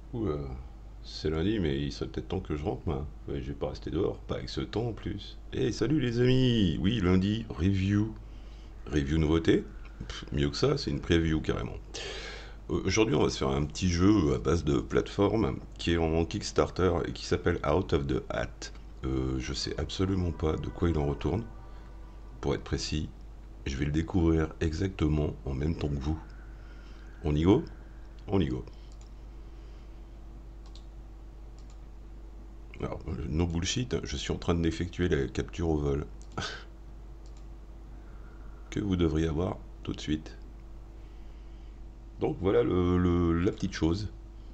Oula, c'est lundi, mais il serait peut-être temps que je rentre, moi. Ouais, je vais pas rester dehors, pas avec ce temps en plus. Eh, salut les amis! Oui, lundi, review. Review nouveauté? Mieux que ça, c'est une preview carrément. Aujourd'hui, on va se faire un petit jeu à base de plateforme qui est en Kickstarter et qui s'appelle Out of the Hat. Je sais absolument pas de quoi il en retourne. Pour être précis, je vais le découvrir exactement en même temps que vous. On y go? On y go. Alors, no bullshit, je suis en train d'effectuer la capture au vol que vous devriez avoir tout de suite. Donc voilà la petite chose.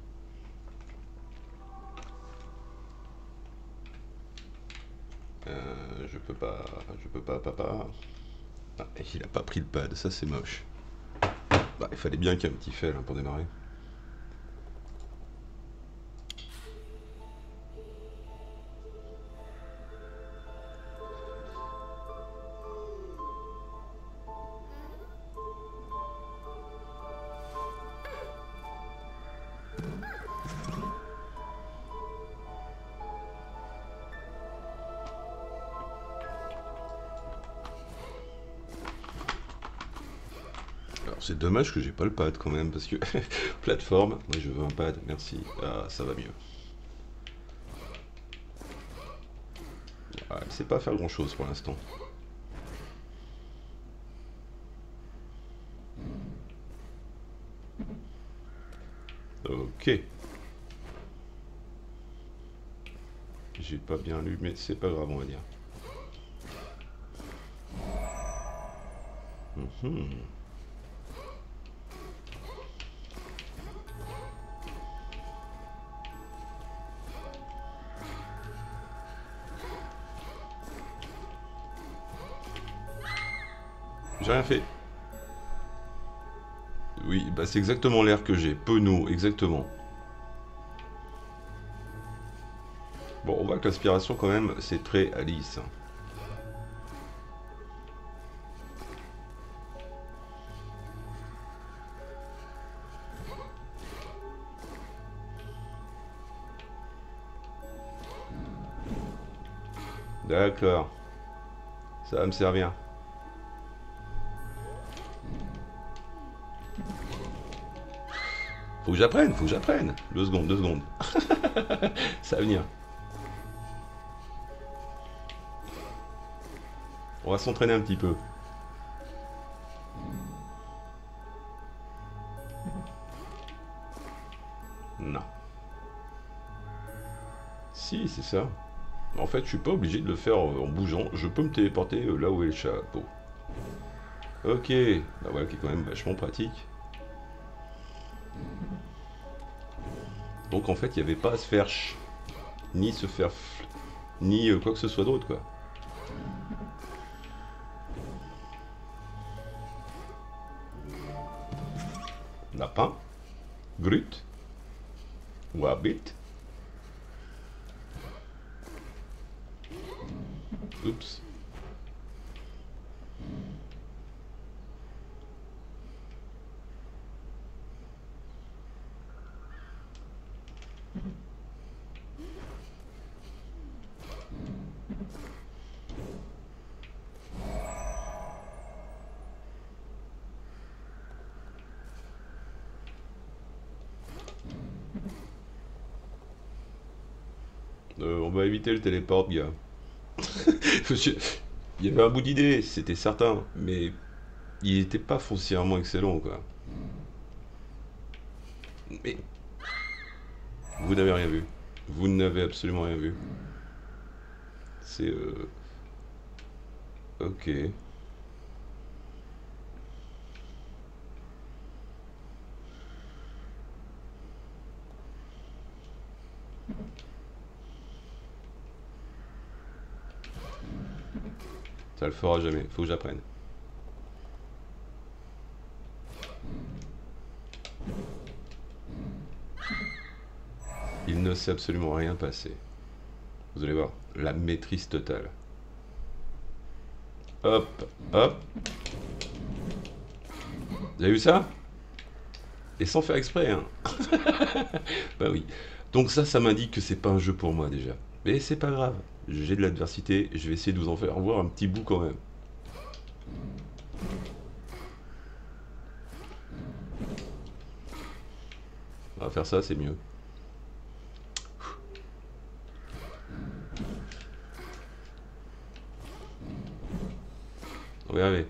Je peux pas, papa. Ah, il a pas pris le pad, ça c'est moche. Bah, il fallait bien qu'il y ait un petit fail hein, pour démarrer. Alors c'est dommage que j'ai pas le pad quand même, parce que plateforme, moi je veux un pad, merci. Ah, ça va mieux. Ah, elle sait pas faire grand chose pour l'instant. Ok, j'ai pas bien lu, mais c'est pas grave, on va dire. Mhm. J'ai rien fait. Oui, bah c'est exactement l'air que j'ai. Penaud, exactement. Bon, on voit que l'aspiration quand même, c'est très Alice. D'accord, ça va me servir. Faut que j'apprenne, faut que j'apprenne. 2 secondes, 2 secondes. Ça va venir. On va s'entraîner un petit peu. Non. Si, c'est ça. En fait, je suis pas obligé de le faire en bougeant. Je peux me téléporter là où est le chapeau. Ok. Bah voilà qui est quand même vachement pratique. Donc en fait, il n'y avait pas à se faire ni se faire ni quoi que ce soit d'autre quoi. Lapin, Grut, Wabbit. Oups. On va éviter le téléport, gars. Monsieur, il y avait un bout d'idée, c'était certain, mais il n'était pas foncièrement excellent, quoi. Mais vous n'avez rien vu. Vous n'avez absolument rien vu. C'est ok. Ça le fera jamais. Faut que j'apprenne. Il ne s'est absolument rien passé. Vous allez voir, la maîtrise totale. Hop, hop. Vous avez vu ça? Et sans faire exprès, hein. Bah oui. Donc ça m'indique que c'est pas un jeu pour moi déjà. Mais c'est pas grave. J'ai de l'adversité, je vais essayer de vous en faire voir un petit bout quand même. On va faire ça, c'est mieux. On va y arriver.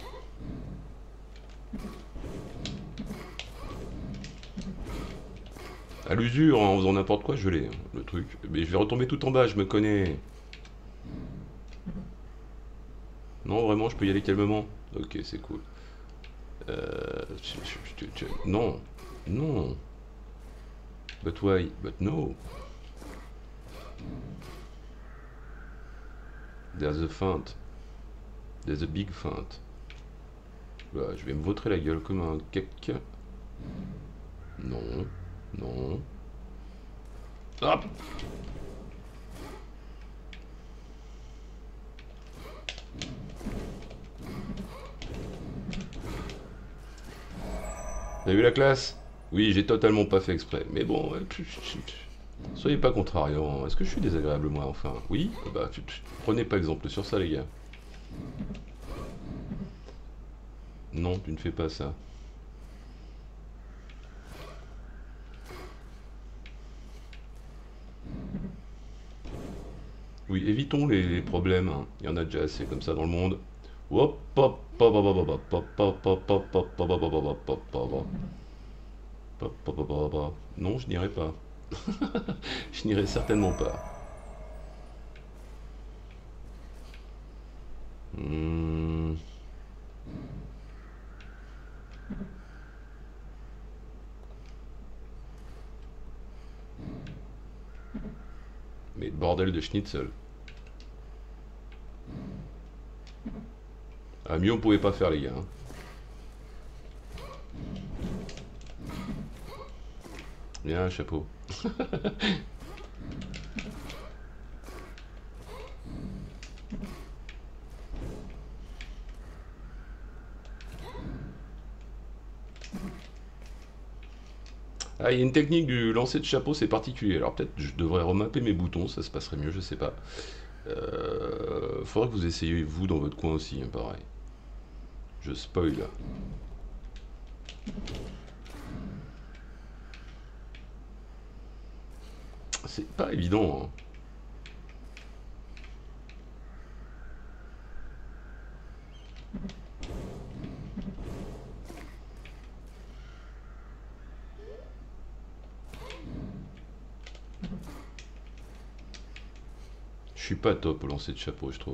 À l'usure, en faisant n'importe quoi, je l'ai, hein, le truc. Mais je vais retomber tout en bas, je me connais. Non, vraiment, je peux y aller calmement. Ok, c'est cool. Non, non. But why? But no. There's a feint. There's a big feint. Bah, je vais me vautrer la gueule comme un cake. Non, non. Hop! T'as vu la classe? Oui, j'ai totalement pas fait exprès. Mais bon, soyez pas contrariants. Est-ce que je suis désagréable, moi, enfin? Oui? Bah, prenez pas exemple sur ça, les gars. Non, tu ne fais pas ça. Oui, évitons les problèmes, hein. Il y en a déjà assez comme ça dans le monde. Hop, hop, hop, hop, hop, hop, hop, hop, hop, hop, hop, hop, hop, hop, hop, hop, hop, hop. Hop, hop, hop, hop, hop. Non, je n'irai pas. Je n'irai certainement pas. Hmm. Mais bordel de schnitzel. Ah, mieux on pouvait pas faire, les gars, hein. Bien, chapeau. Ah, il y a une technique du lancer de chapeau, c'est particulier. Alors peut-être je devrais remapper mes boutons, ça se passerait mieux, je sais pas. Faudrait que vous essayiez vous dans votre coin aussi, hein, pareil. Je spoil. C'est pas évident, hein. Je suis pas top au lancer de chapeau, je trouve.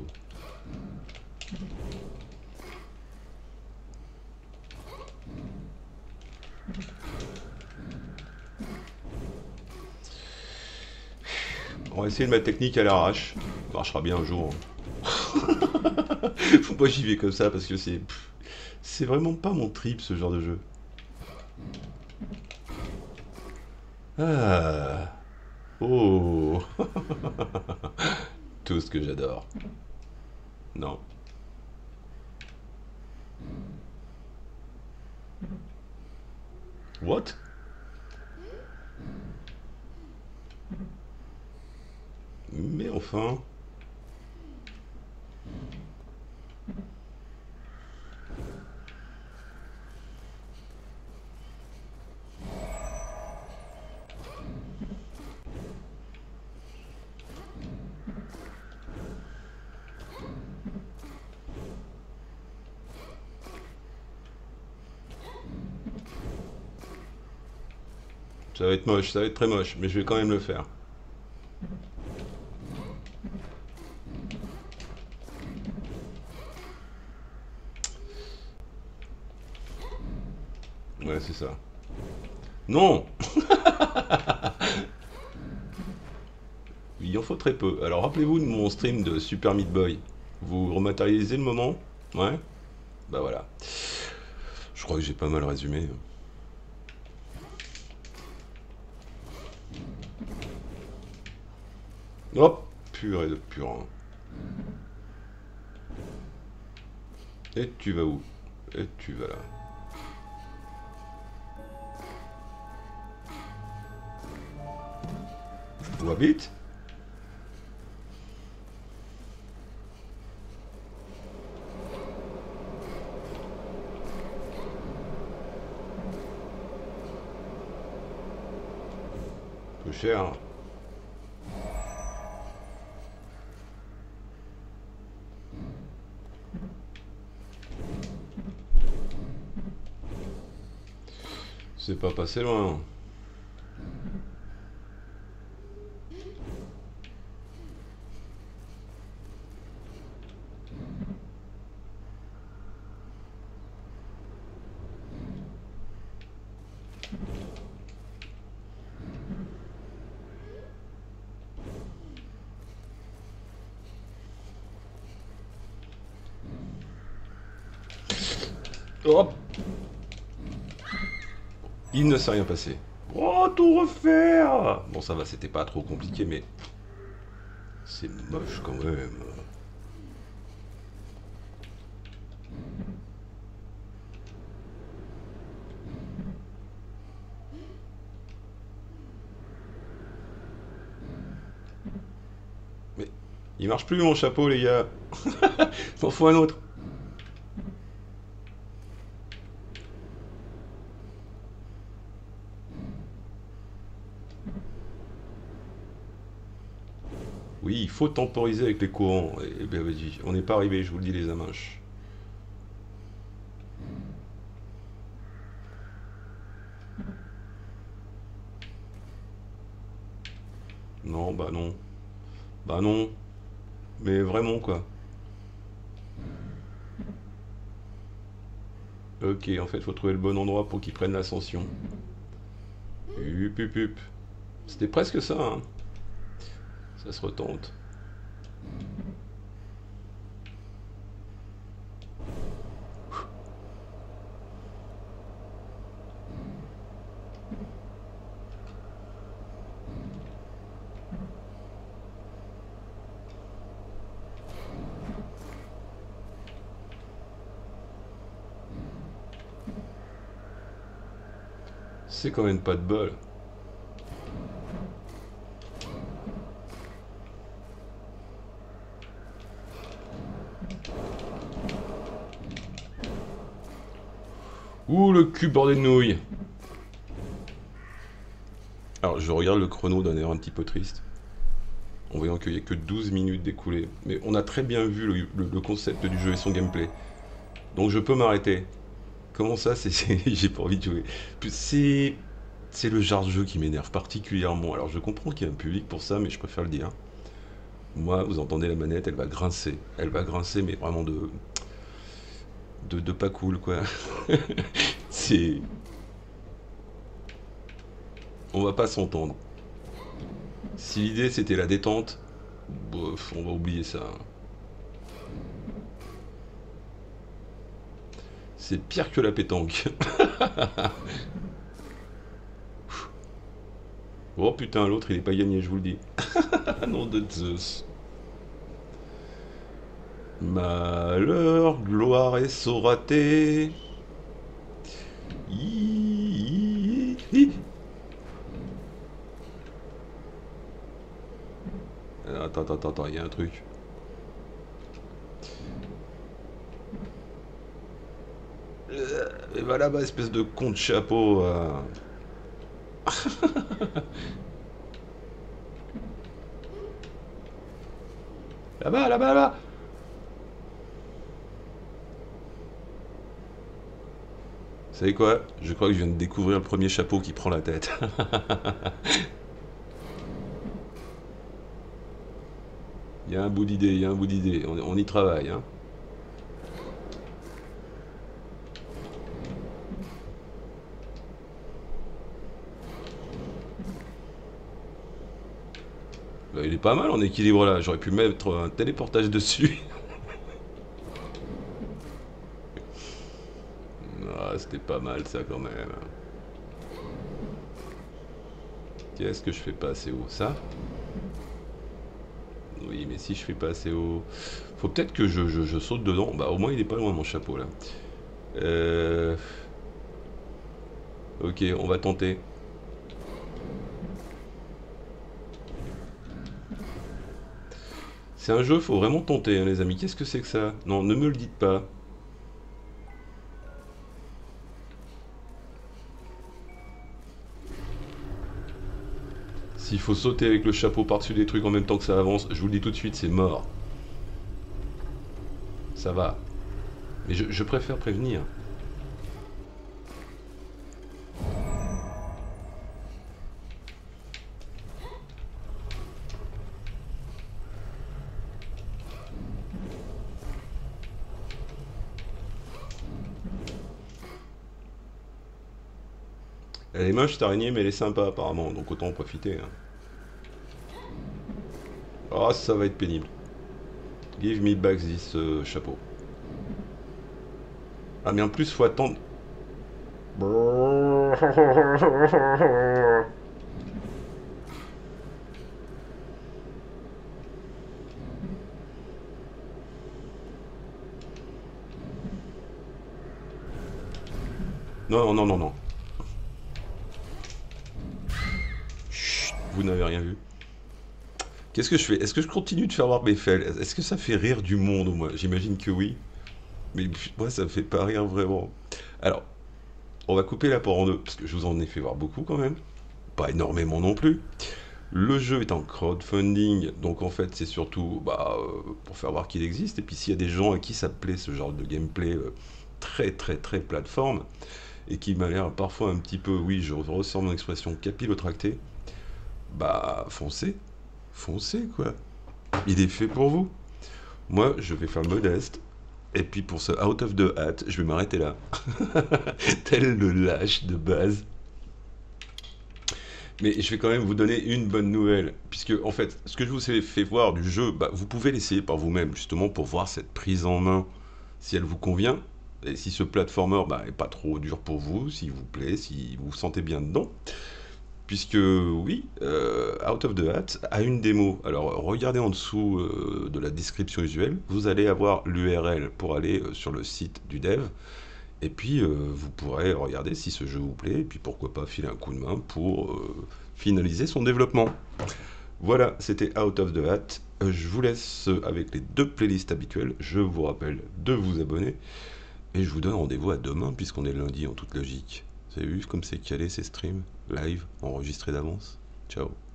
On va essayer de ma technique à l'arrache. Ça marchera bien un jour. Faut pas j'y vais comme ça parce que c'est vraiment pas mon trip ce genre de jeu. Ah. Oh. Tout ce que j'adore. Non. What? Mais enfin. Ça va être moche, ça va être très moche, mais je vais quand même le faire. Ouais, c'est ça. Non! Il en faut très peu. Alors rappelez-vous de mon stream de Super Meat Boy. Vous rematérialisez le moment? Ouais? Bah voilà. Je crois que j'ai pas mal résumé. Hop! Purée de purin. Et tu vas où? Et tu vas là. Où habite? Peu cher, hein. C'est pas passé loin. Hop. Il ne s'est rien passé. Oh, tout refaire! Bon, ça va, c'était pas trop compliqué, mais c'est moche quand même. Mais il marche plus mon chapeau, les gars. M'en faut un autre. Oui, il faut temporiser avec les courants. Et bien, vas-y, on n'est pas arrivé, je vous le dis, les amanches. Non, bah non. Bah non. Mais vraiment, quoi. Ok, en fait, faut trouver le bon endroit pour qu'ils prennent l'ascension. Hup, hup, hup. C'était presque ça, hein. Ça se retente. C'est quand même pas de bol. Ouh, le cul bordé de nouilles. Alors, je regarde le chrono d'un air un petit peu triste, en voyant qu'il n'y a que 12 minutes d'écoulées. Mais on a très bien vu le concept du jeu et son gameplay. Donc je peux m'arrêter. Comment ça, j'ai pas envie de jouer. C'est le genre de jeu qui m'énerve particulièrement. Alors je comprends qu'il y a un public pour ça, mais je préfère le dire. Moi, vous entendez la manette, elle va grincer. Elle va grincer, mais vraiment de pas cool, quoi. C'est... On va pas s'entendre. Si l'idée c'était la détente, bof, on va oublier ça. C'est pire que la pétanque. Oh putain, l'autre il est pas gagné, je vous le dis. Nom de Zeus. Malheur, gloire et soraté. Hi, hi, hi. Attends, il y a un truc. Et va là-bas, espèce de con de chapeau. Là-bas, là-bas, là-bas. Vous savez quoi? Je crois que je viens de découvrir le premier chapeau qui prend la tête. Il y a un bout d'idée, il y a un bout d'idée. On y travaille, hein. Bah, il est pas mal en équilibre là. J'aurais pu mettre un téléportage dessus. Ah, c'était pas mal ça quand même. Qu'est-ce que je fais pas assez haut? Ça? Oui, mais si je fais pas assez haut... Faut peut-être que je saute dedans. Bah au moins il est pas loin mon chapeau là. Euh... Ok, on va tenter. C'est un jeu, faut vraiment tenter, hein, les amis. Qu'est-ce que c'est que ça? Non, ne me le dites pas. S'il faut sauter avec le chapeau par-dessus des trucs en même temps que ça avance, je vous le dis tout de suite, c'est mort. Ça va. Mais je préfère prévenir. Elle est moche cette araignée, mais elle est sympa apparemment, donc autant en profiter, hein. Oh, ça va être pénible. Give me back this chapeau. Ah, mais en plus, faut attendre. Non, non, non, non. Chut, vous n'avez rien vu. Qu'est-ce que je fais? Est-ce que je continue de faire voir mes fails? Est-ce que ça fait rire du monde, moi? J'imagine que oui. Mais moi, ça me fait pas rire vraiment. Alors, on va couper la part en deux, parce que je vous en ai fait voir beaucoup quand même. Pas énormément non plus. Le jeu est en crowdfunding, donc en fait c'est surtout pour faire voir qu'il existe. Et puis s'il y a des gens à qui ça plaît ce genre de gameplay très très très plateforme, et qui m'a l'air parfois un petit peu, oui je ressens mon expression, capillotracté, bah foncez, foncez quoi. Il est fait pour vous. Moi je vais faire modeste, et puis pour ce out of the hat, je vais m'arrêter là. Tel le lâche de base. Mais je vais quand même vous donner une bonne nouvelle, puisque en fait, ce que je vous ai fait voir du jeu, bah, vous pouvez l'essayer par vous-même, justement pour voir cette prise en main, si elle vous convient, et si ce platformer bah, est pas trop dur pour vous, s'il vous plaît, si vous vous sentez bien dedans. Puisque oui, Out of the Hat a une démo. Alors regardez en dessous de la description usuelle, vous allez avoir l'URL pour aller sur le site du dev. Et puis, vous pourrez regarder si ce jeu vous plaît, et puis pourquoi pas filer un coup de main pour finaliser son développement. Voilà, c'était Out of the Hat. Je vous laisse avec les deux playlists habituelles. Je vous rappelle de vous abonner. Et je vous donne rendez-vous à demain, puisqu'on est lundi en toute logique. Vous avez vu comme c'est calé ces streams live, enregistrés d'avance? Ciao.